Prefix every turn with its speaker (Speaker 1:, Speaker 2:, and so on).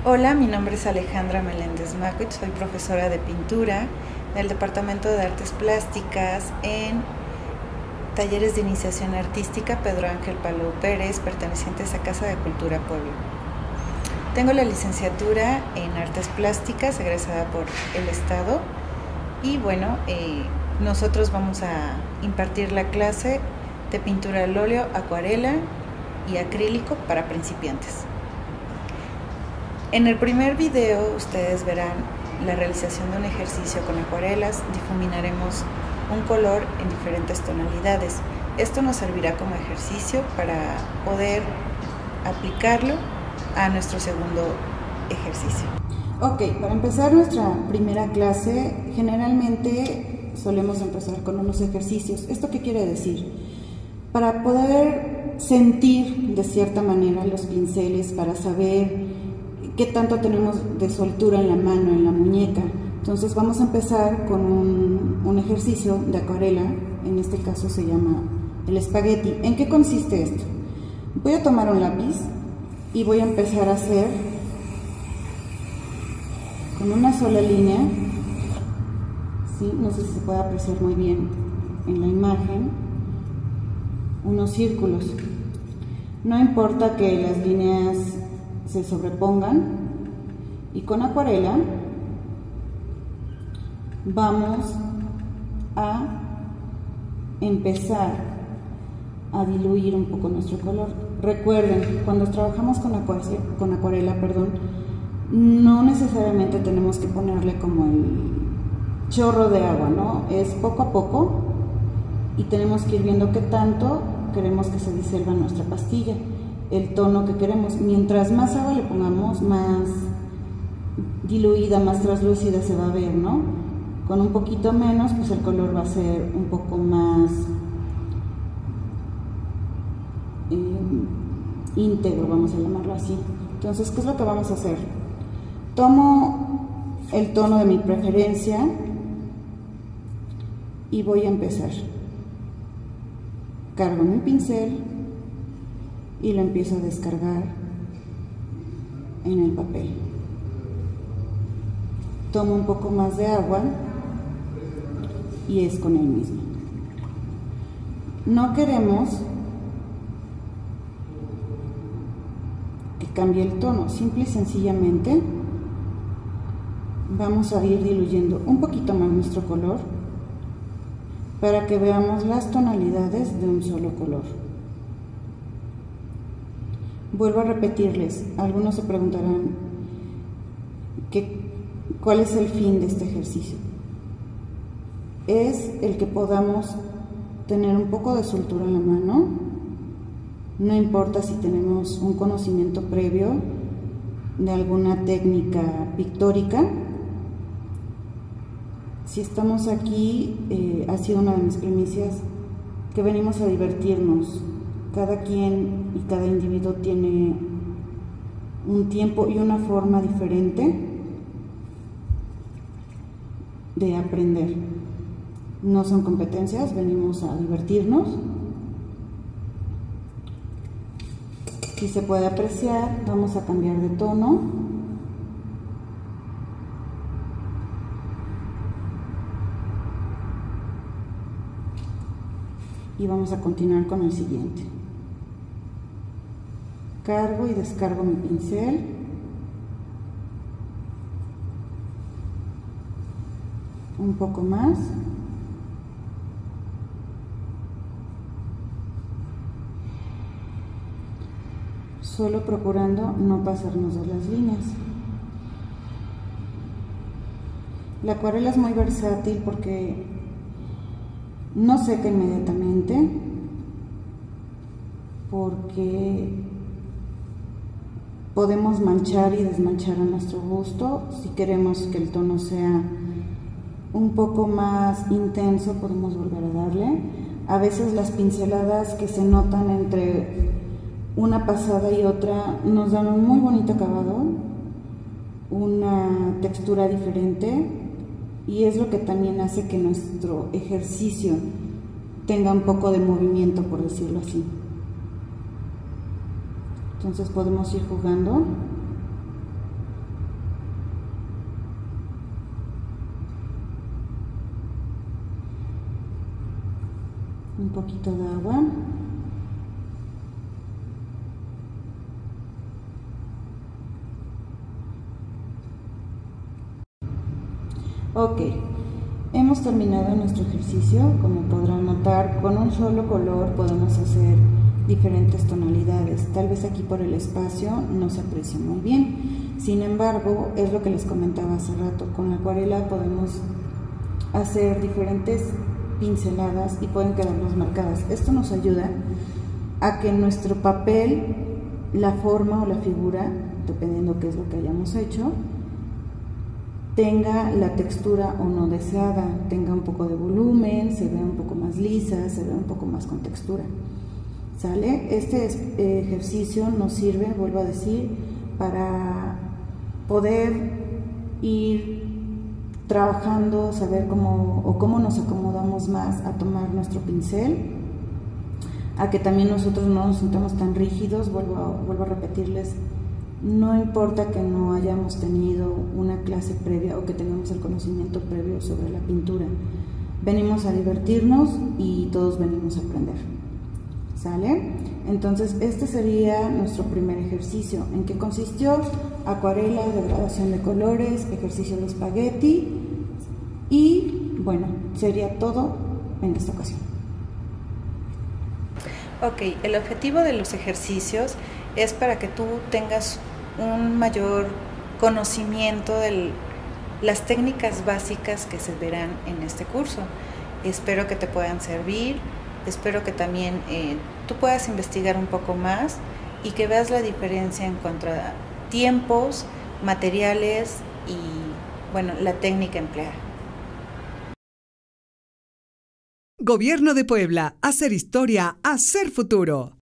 Speaker 1: Hola, mi nombre es Alejandra Meléndez Macuich, soy profesora de pintura del Departamento de Artes Plásticas en Talleres de Iniciación Artística Pedro Ángel Palou Pérez, pertenecientes a Casa de Cultura Pueblo. Tengo la licenciatura en Artes Plásticas, egresada por el Estado, y bueno, nosotros vamos a impartir la clase de pintura al óleo, acuarela y acrílico para principiantes. En el primer video ustedes verán la realización de un ejercicio con acuarelas. Difuminaremos un color en diferentes tonalidades. Esto nos servirá como ejercicio para poder aplicarlo a nuestro segundo ejercicio.
Speaker 2: Ok, para empezar nuestra primera clase, generalmente solemos empezar con unos ejercicios. ¿Esto qué quiere decir? Para poder sentir de cierta manera los pinceles, para saber qué tanto tenemos de soltura en la mano, en la muñeca. Entonces vamos a empezar con un ejercicio de acuarela, en este caso se llama el espagueti. ¿En qué consiste esto? Voy a tomar un lápiz y voy a empezar a hacer con una sola línea, ¿sí? No sé si se puede apreciar muy bien en la imagen, unos círculos. No importa que las líneas se sobrepongan, y con acuarela vamos a empezar a diluir un poco nuestro color. Recuerden, cuando trabajamos con acuarela, no necesariamente tenemos que ponerle como el chorro de agua, ¿no? Es poco a poco y tenemos que ir viendo qué tanto queremos que se disuelva nuestra pastilla, el tono que queremos. Mientras más agua le pongamos, más diluida, más translúcida se va a ver, ¿no? Con un poquito menos, pues el color va a ser un poco más íntegro, vamos a llamarlo así. Entonces, ¿qué es lo que vamos a hacer? Tomo el tono de mi preferencia y voy a empezar. Cargo mi pincel y lo empiezo a descargar en el papel. Tomo un poco más de agua y es con el mismo. No queremos que cambie el tono, simple y sencillamente vamos a ir diluyendo un poquito más nuestro color para que veamos las tonalidades de un solo color. Vuelvo a repetirles, algunos se preguntarán ¿cuál es el fin de este ejercicio? Es el que podamos tener un poco de soltura en la mano, no importa si tenemos un conocimiento previo de alguna técnica pictórica. Si estamos aquí, ha sido una de mis primicias, que venimos a divertirnos. Cada quien y cada individuo tiene un tiempo y una forma diferente de aprender. No son competencias, venimos a divertirnos. Si se puede apreciar, vamos a cambiar de tono. Y vamos a continuar con el siguiente. Cargo y descargo mi pincel. Un poco más. Solo procurando no pasarnos de las líneas. La acuarela es muy versátil porque no seca inmediatamente, porque podemos manchar y desmanchar a nuestro gusto. Si queremos que el tono sea un poco más intenso, podemos volver a darle. A veces las pinceladas que se notan entre una pasada y otra nos dan un muy bonito acabado, una textura diferente, y es lo que también hace que nuestro ejercicio tenga un poco de movimiento, por decirlo así. Entonces podemos ir jugando un poquito de agua. Ok, hemos terminado nuestro ejercicio. Como podrán notar, con un solo color podemos hacer diferentes tonalidades. Tal vez aquí por el espacio no se aprecia muy bien. Sin embargo, es lo que les comentaba hace rato. Con la acuarela podemos hacer diferentes pinceladas y pueden quedarnos marcadas. Esto nos ayuda a que nuestro papel, la forma o la figura, dependiendo qué es lo que hayamos hecho, tenga la textura o no deseada, tenga un poco de volumen, se vea un poco más lisa, se vea un poco más con textura. ¿Sale? Este ejercicio nos sirve, vuelvo a decir, para poder ir trabajando, saber cómo nos acomodamos más a tomar nuestro pincel, a que también nosotros no nos sintamos tan rígidos. Vuelvo a repetirles, no importa que no hayamos tenido una clase previa o que tengamos el conocimiento previo sobre la pintura. Venimos a divertirnos y todos venimos a aprender. ¿Sale? Entonces, este sería nuestro primer ejercicio. ¿En qué consistió? Acuarela, degradación de colores, ejercicio de espagueti y, bueno, sería todo en esta ocasión.
Speaker 1: Ok, el objetivo de los ejercicios es para que tú tengas un mayor conocimiento de las técnicas básicas que se verán en este curso. Espero que te puedan servir, espero que también tú puedas investigar un poco más y que veas la diferencia en cuanto a tiempos, materiales y, bueno, la técnica empleada.
Speaker 3: Gobierno de Puebla, hacer historia, hacer futuro.